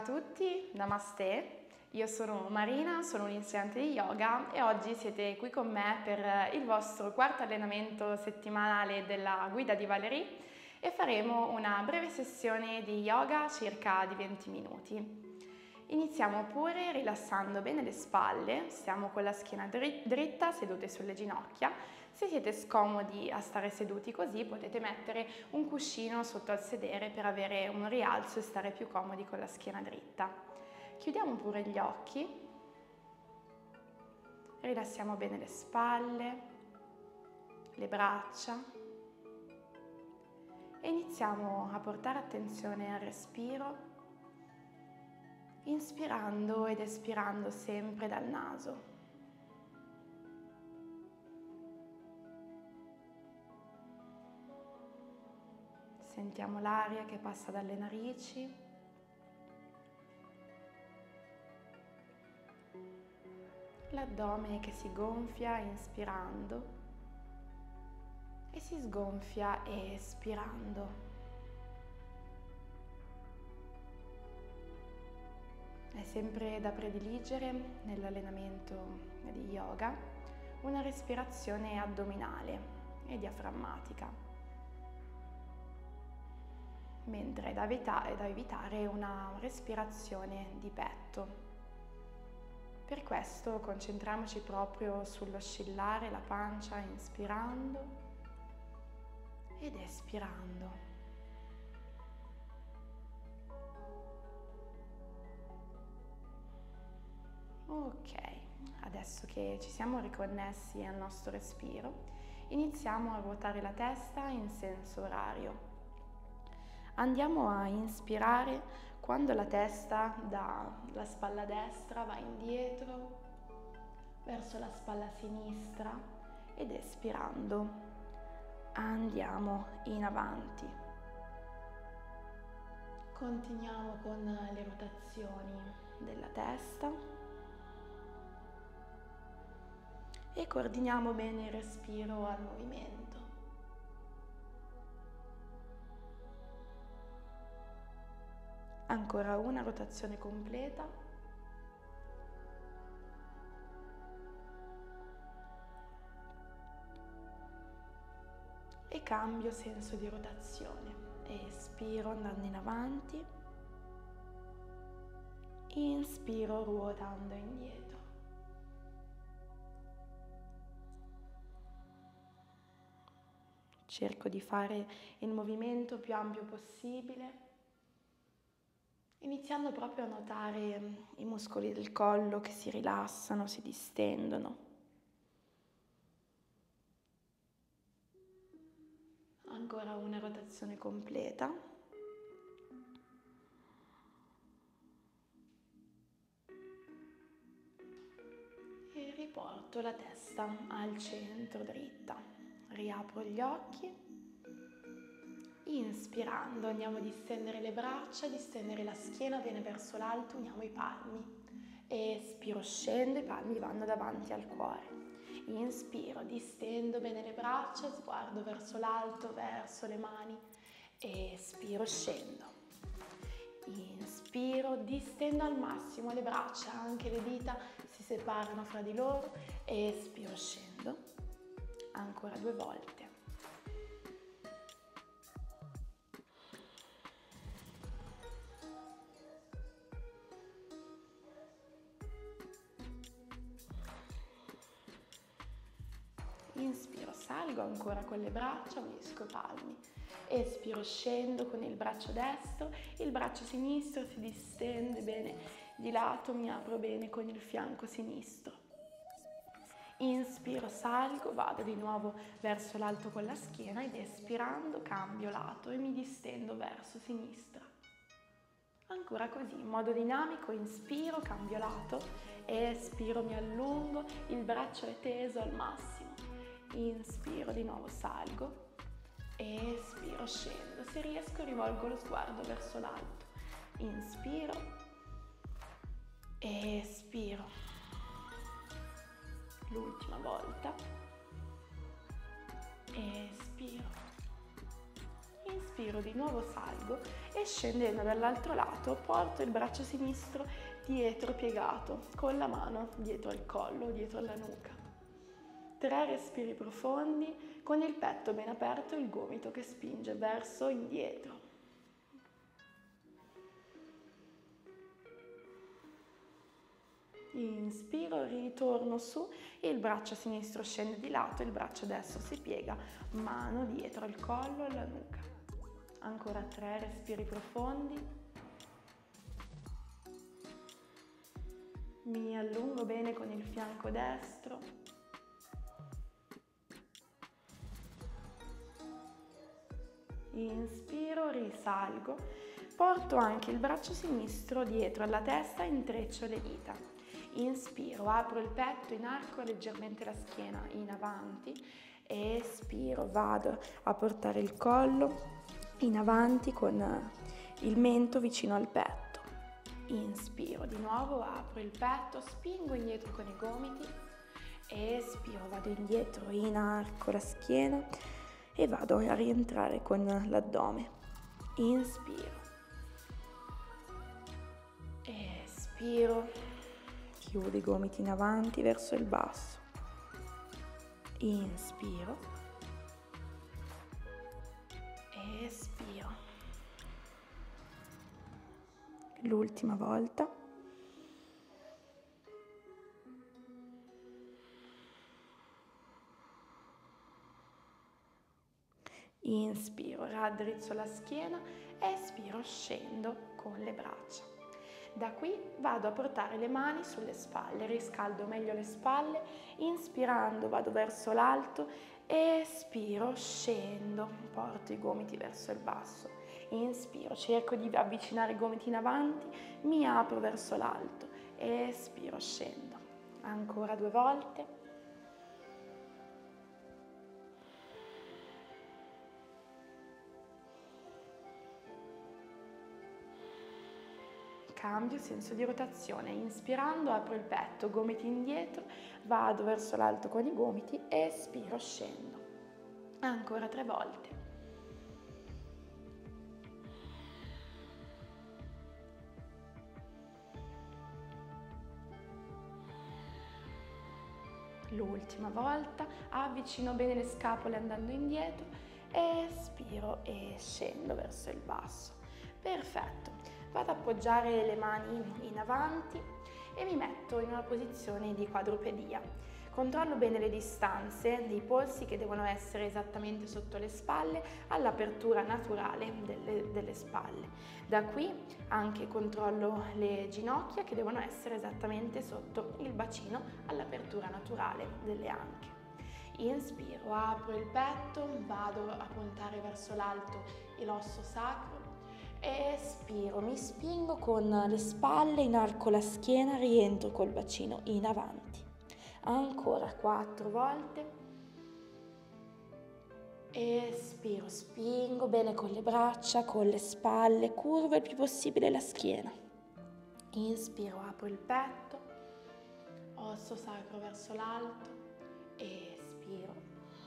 a tutti, Namaste, io sono Marina, sono un'insegnante di yoga e oggi siete qui con me per il vostro quarto allenamento settimanale della guida di Valerie e faremo una breve sessione di yoga circa di 20 minuti. Iniziamo pure rilassando bene le spalle, stiamo con la schiena dritta, sedute sulle ginocchia. Se siete scomodi a stare seduti così potete mettere un cuscino sotto al sedere per avere un rialzo e stare più comodi con la schiena dritta. Chiudiamo pure gli occhi, rilassiamo bene le spalle, le braccia e iniziamo a portare attenzione al respiro, inspirando ed espirando sempre dal naso. Sentiamo l'aria che passa dalle narici. L'addome che si gonfia inspirando e si sgonfia espirando. È sempre da prediligere nell'allenamento di yoga una respirazione addominale e diaframmatica, mentre è da evitare una respirazione di petto. Per questo concentriamoci proprio sull'oscillare la pancia inspirando ed espirando. Ok, adesso che ci siamo riconnessi al nostro respiro, iniziamo a ruotare la testa in senso orario. Andiamo a inspirare quando la testa dalla spalla destra va indietro verso la spalla sinistra ed espirando andiamo in avanti. Continuiamo con le rotazioni della testa e coordiniamo bene il respiro al movimento. Ancora una rotazione completa. E cambio senso di rotazione. Espiro andando in avanti. Inspiro ruotando indietro. Cerco di fare il movimento più ampio possibile, iniziando proprio a notare i muscoli del collo che si rilassano, si distendono. Ancora una rotazione completa. E riporto la testa al centro dritta. Riapro gli occhi, inspirando andiamo a distendere le braccia, distendere la schiena, bene verso l'alto, uniamo i palmi. Espiro, scendo, i palmi vanno davanti al cuore. Inspiro, distendo bene le braccia, sguardo verso l'alto, verso le mani. Espiro, scendo. Inspiro, distendo al massimo le braccia, anche le dita si separano fra di loro. Espiro, scendo. Ancora 2 volte. Inspiro, salgo ancora con le braccia, unisco i palmi. Espiro, scendo con il braccio destro, il braccio sinistro si distende bene di lato, mi apro bene con il fianco sinistro. Inspiro, salgo, vado di nuovo verso l'alto con la schiena ed espirando cambio lato e mi distendo verso sinistra. Ancora così, in modo dinamico, inspiro, cambio lato, espiro, mi allungo, il braccio è teso al massimo. Inspiro, di nuovo salgo, espiro, scendo. Se riesco rivolgo lo sguardo verso l'alto. Inspiro, espiro. L'ultima volta. Espiro. Inspiro, di nuovo salgo e scendendo dall'altro lato porto il braccio sinistro dietro piegato, con la mano dietro al collo, dietro alla nuca. 3 respiri profondi, con il petto ben aperto e il gomito che spinge verso indietro. Inspiro, ritorno su, il braccio sinistro scende di lato, il braccio destro si piega, mano dietro al collo e alla nuca. Ancora 3 respiri profondi. Mi allungo bene con il fianco destro. Inspiro, risalgo. Porto anche il braccio sinistro dietro alla testa e intreccio le dita. Inspiro, apro il petto, inarco leggermente la schiena in avanti. Espiro, vado a portare il collo in avanti con il mento vicino al petto. Inspiro, di nuovo apro il petto, spingo indietro con i gomiti. Espiro, vado indietro, inarco la schiena e vado a rientrare con l'addome. Inspiro. Espiro. Chiudo i gomiti in avanti verso il basso. Inspiro. Espiro. L'ultima volta. Inspiro, raddrizzo la schiena, espiro, scendo con le braccia. Da qui vado a portare le mani sulle spalle, riscaldo meglio le spalle, inspirando vado verso l'alto, espiro, scendo, porto i gomiti verso il basso, inspiro, cerco di avvicinare i gomiti in avanti, mi apro verso l'alto, espiro, scendo. Ancora 2 volte. Cambio senso di rotazione, inspirando apro il petto, gomiti indietro, vado verso l'alto con i gomiti, espiro, scendo. Ancora 3 volte. L'ultima volta, avvicino bene le scapole andando indietro, espiro e scendo verso il basso. Perfetto. Vado ad appoggiare le mani in avanti e mi metto in una posizione di quadrupedia. Controllo bene le distanze dei polsi che devono essere esattamente sotto le spalle all'apertura naturale delle spalle. Da qui anche controllo le ginocchia che devono essere esattamente sotto il bacino all'apertura naturale delle anche. Inspiro, apro il petto, vado a puntare verso l'alto l'osso sacro. Espiro, mi spingo con le spalle, inarco la schiena, rientro col bacino in avanti. Ancora 4 volte. Espiro, spingo bene con le braccia, con le spalle, curvo il più possibile la schiena. Inspiro, apro il petto, osso sacro verso l'alto, espiro.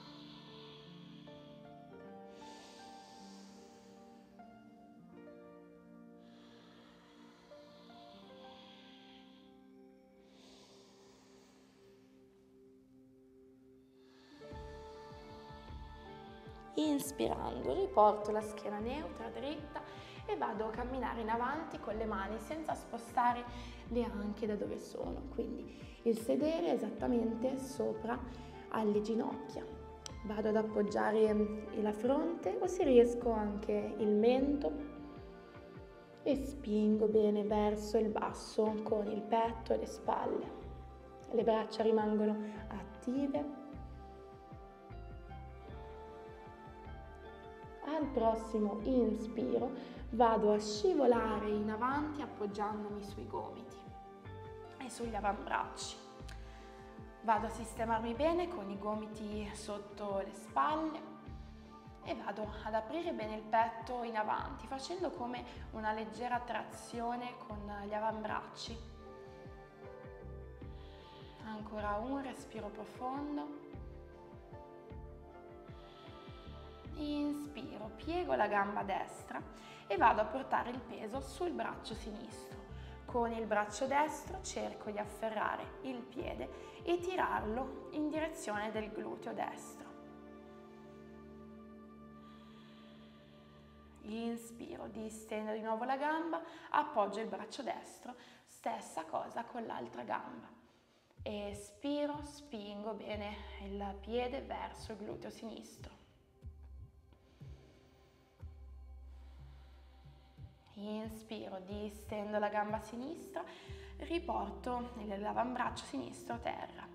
Inspirando, riporto la schiena neutra, dritta e vado a camminare in avanti con le mani senza spostare le anche da dove sono. Quindi il sedere è esattamente sopra alle ginocchia. Vado ad appoggiare la fronte o se riesco anche il mento e spingo bene verso il basso con il petto e le spalle. Le braccia rimangono attive. Al prossimo inspiro vado a scivolare in avanti appoggiandomi sui gomiti e sugli avambracci. Vado a sistemarmi bene con i gomiti sotto le spalle e vado ad aprire bene il petto in avanti facendo come una leggera trazione con gli avambracci. Ancora un respiro profondo. Inspiro, piego la gamba destra e vado a portare il peso sul braccio sinistro. Con il braccio destro cerco di afferrare il piede e tirarlo in direzione del gluteo destro. Inspiro, distendo di nuovo la gamba, appoggio il braccio destro, stessa cosa con l'altra gamba. Espiro, spingo bene il piede verso il gluteo sinistro. Inspiro, distendo la gamba sinistra, riporto l'avambraccio sinistro a terra.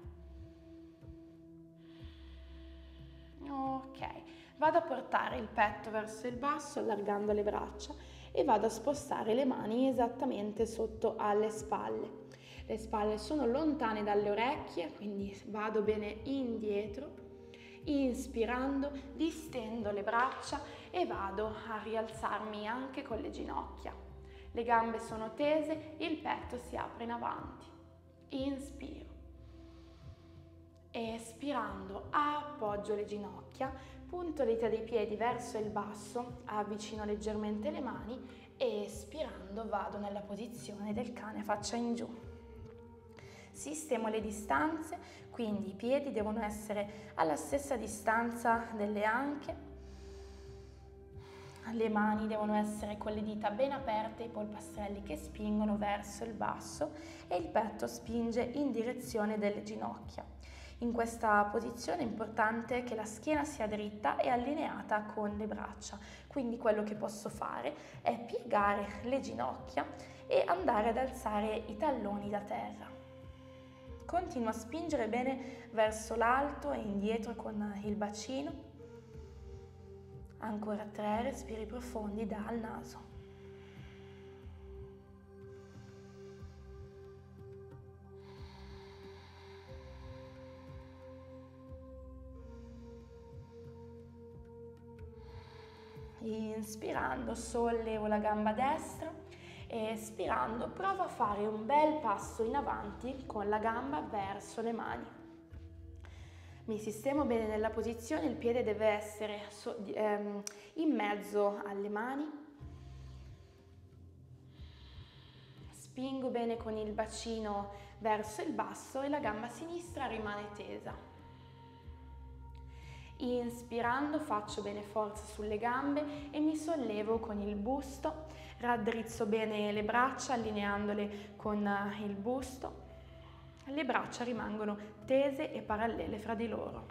Ok, vado a portare il petto verso il basso allargando le braccia e vado a spostare le mani esattamente sotto alle spalle. Le spalle sono lontane dalle orecchie, quindi vado bene indietro. Inspirando, distendo le braccia e vado a rialzarmi anche con le ginocchia. Le gambe sono tese, il petto si apre in avanti. Inspiro. Espirando, appoggio le ginocchia, punto le dita dei piedi verso il basso, avvicino leggermente le mani e espirando vado nella posizione del cane faccia in giù. Sistemo le distanze, quindi i piedi devono essere alla stessa distanza delle anche, le mani devono essere con le dita ben aperte, i polpastrelli che spingono verso il basso e il petto spinge in direzione delle ginocchia. In questa posizione è importante che la schiena sia dritta e allineata con le braccia, quindi quello che posso fare è piegare le ginocchia e andare ad alzare i talloni da terra. Continuo a spingere bene verso l'alto e indietro con il bacino. Ancora 3 respiri profondi dal naso. Inspirando sollevo la gamba destra e espirando provo a fare un bel passo in avanti con la gamba verso le mani. Mi sistemo bene nella posizione, il piede deve essere in mezzo alle mani. Spingo bene con il bacino verso il basso e la gamba sinistra rimane tesa. Inspirando faccio bene forza sulle gambe e mi sollevo con il busto, raddrizzo bene le braccia allineandole con il busto. Le braccia rimangono tese e parallele fra di loro.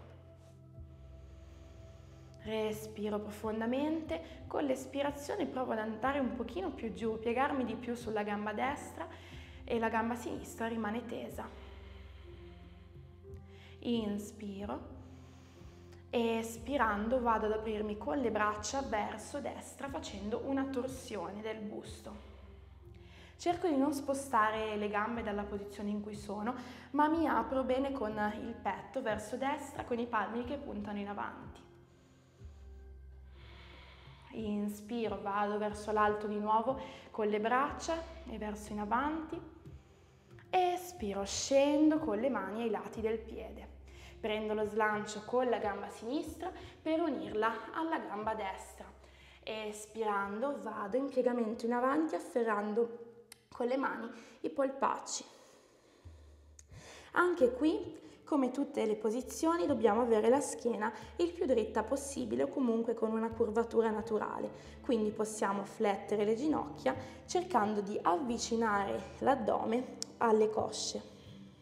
Respiro profondamente, con l'espirazione provo ad andare un pochino più giù, piegarmi di più sulla gamba destra e la gamba sinistra rimane tesa. Inspiro. Espirando vado ad aprirmi con le braccia verso destra facendo una torsione del busto. Cerco di non spostare le gambe dalla posizione in cui sono, ma mi apro bene con il petto verso destra con i palmi che puntano in avanti. Inspiro, vado verso l'alto di nuovo con le braccia e verso in avanti. Espiro, scendo con le mani ai lati del piede. Prendo lo slancio con la gamba sinistra per unirla alla gamba destra. Espirando vado in piegamento in avanti afferrando con le mani i polpacci. Anche qui, come tutte le posizioni, dobbiamo avere la schiena il più dritta possibile o comunque con una curvatura naturale. Quindi possiamo flettere le ginocchia cercando di avvicinare l'addome alle cosce.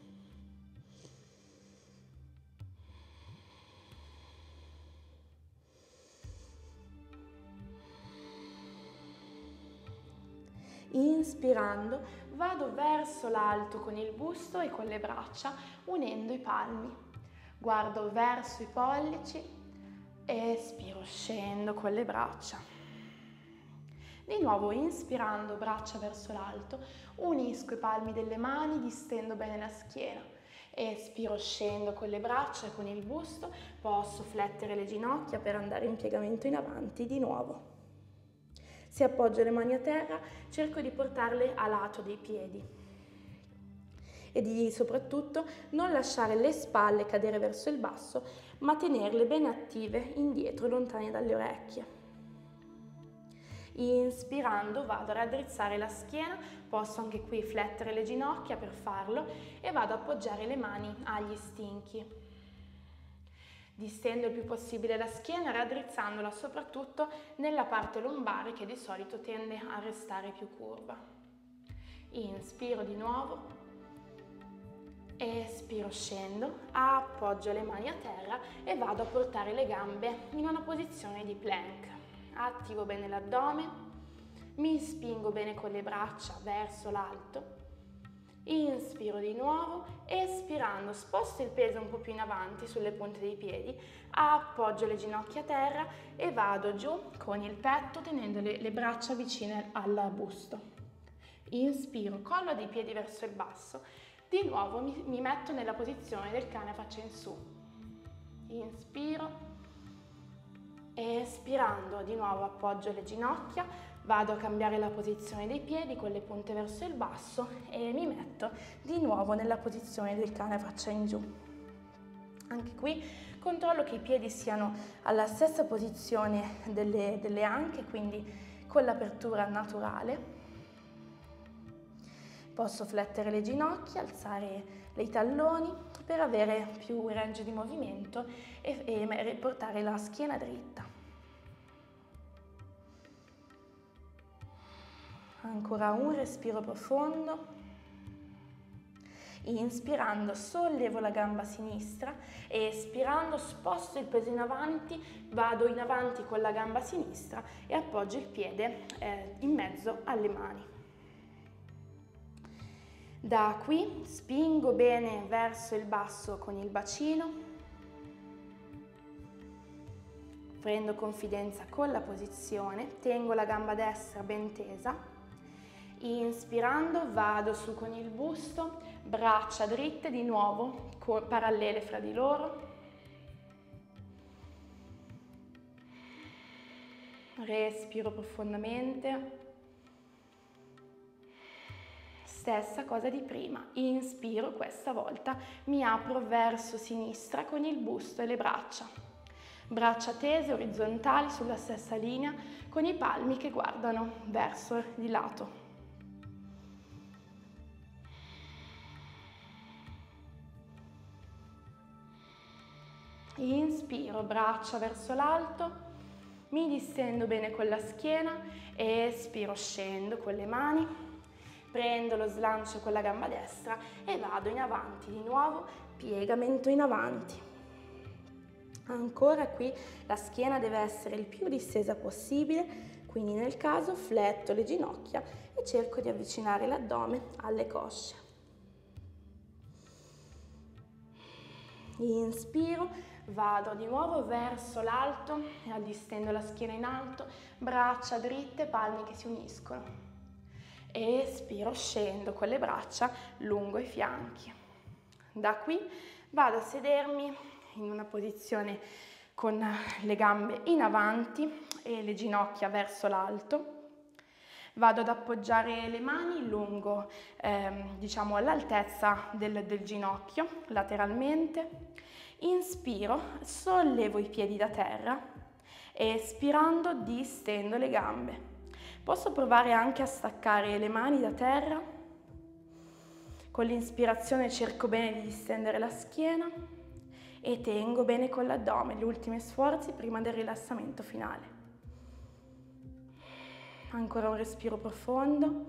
Inspirando vado verso l'alto con il busto e con le braccia unendo i palmi. Guardo verso i pollici, espiro, scendo con le braccia. Di nuovo inspirando braccia verso l'alto, unisco i palmi delle mani, distendo bene la schiena. Espiro, scendo con le braccia e con il busto, posso flettere le ginocchia per andare in piegamento in avanti di nuovo. Se appoggio le mani a terra, cerco di portarle a lato dei piedi. e di soprattutto non lasciare le spalle cadere verso il basso, ma tenerle ben attive indietro, lontane dalle orecchie. Inspirando vado a raddrizzare la schiena, posso anche qui flettere le ginocchia per farlo e vado ad appoggiare le mani agli stinchi. Distendo il più possibile la schiena, raddrizzandola soprattutto nella parte lombare che di solito tende a restare più curva. Inspiro di nuovo, espiro, scendo, appoggio le mani a terra e vado a portare le gambe in una posizione di plank. Attivo bene l'addome, mi spingo bene con le braccia verso l'alto, inspiro di nuovo, espirando sposto il peso un po' più in avanti sulle punte dei piedi, appoggio le ginocchia a terra e vado giù con il petto tenendo le braccia vicine al busto. Inspiro, collo dei piedi verso il basso, di nuovo mi metto nella posizione del cane faccia in su. Inspiro. Espirando di nuovo appoggio le ginocchia, vado a cambiare la posizione dei piedi con le punte verso il basso e mi metto di nuovo nella posizione del cane faccia in giù. Anche qui controllo che i piedi siano alla stessa posizione delle anche, quindi con l'apertura naturale. Posso flettere le ginocchia, alzare i talloni per avere più range di movimento e portare la schiena dritta. Ancora un respiro profondo. Inspirando sollevo la gamba sinistra e espirando sposto il peso in avanti, vado in avanti con la gamba sinistra e appoggio il piede in mezzo alle mani. Da qui spingo bene verso il basso con il bacino, prendo confidenza con la posizione, tengo la gamba destra ben tesa, inspirando vado su con il busto, braccia dritte di nuovo, parallele fra di loro, respiro profondamente. Stessa cosa di prima, inspiro, questa volta mi apro verso sinistra con il busto e le braccia. Braccia tese, orizzontali sulla stessa linea, con i palmi che guardano verso di lato. Inspiro, braccia verso l'alto, mi distendo bene con la schiena, espiro, scendo con le mani. Prendo lo slancio con la gamba destra e vado in avanti di nuovo, piegamento in avanti. Ancora qui la schiena deve essere il più distesa possibile, quindi nel caso fletto le ginocchia e cerco di avvicinare l'addome alle cosce. Inspiro, vado di nuovo verso l'alto, distendo la schiena in alto, braccia dritte, palmi che si uniscono. Espiro, scendo con le braccia lungo i fianchi. Da qui vado a sedermi in una posizione con le gambe in avanti e le ginocchia verso l'alto. Vado ad appoggiare le mani lungo, diciamo all'altezza del ginocchio, lateralmente. Inspiro, sollevo i piedi da terra. Espirando, distendo le gambe. Posso provare anche a staccare le mani da terra. Con l'inspirazione cerco bene di distendere la schiena e tengo bene con l'addome gli ultimi sforzi prima del rilassamento finale. Ancora un respiro profondo.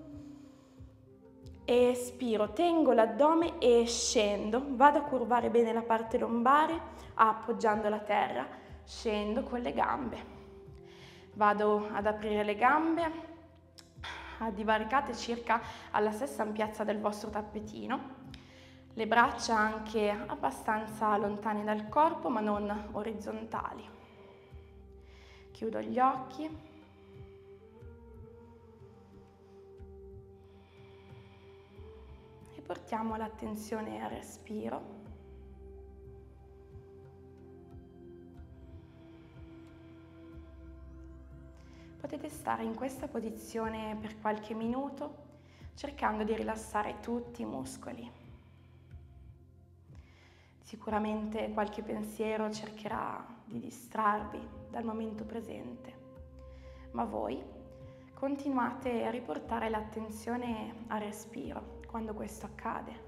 Espiro, tengo l'addome e scendo. Vado a curvare bene la parte lombare appoggiando la terra. Scendo con le gambe. Vado ad aprire le gambe a divaricate circa alla stessa ampiezza del vostro tappetino. Le braccia anche abbastanza lontane dal corpo ma non orizzontali. Chiudo gli occhi. E portiamo l'attenzione al respiro. Potete stare in questa posizione per qualche minuto, cercando di rilassare tutti i muscoli. Sicuramente qualche pensiero cercherà di distrarvi dal momento presente, ma voi continuate a riportare l'attenzione al respiro quando questo accade.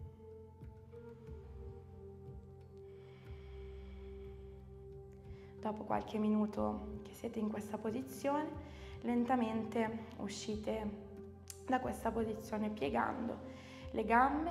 Dopo qualche minuto che siete in questa posizione, lentamente uscite da questa posizione piegando le gambe,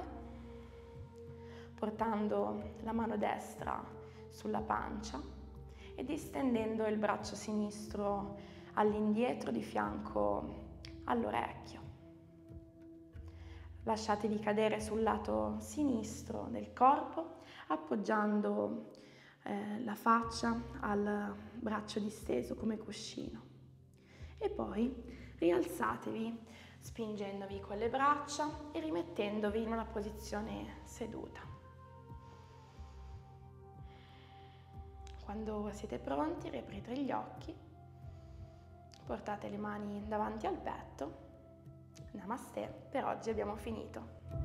portando la mano destra sulla pancia e distendendo il braccio sinistro all'indietro di fianco all'orecchio. Lasciatevi cadere sul lato sinistro del corpo, appoggiando la faccia al braccio disteso come cuscino. E poi rialzatevi spingendovi con le braccia e rimettendovi in una posizione seduta. Quando siete pronti, riaprite gli occhi, portate le mani davanti al petto. Namaste, per oggi abbiamo finito.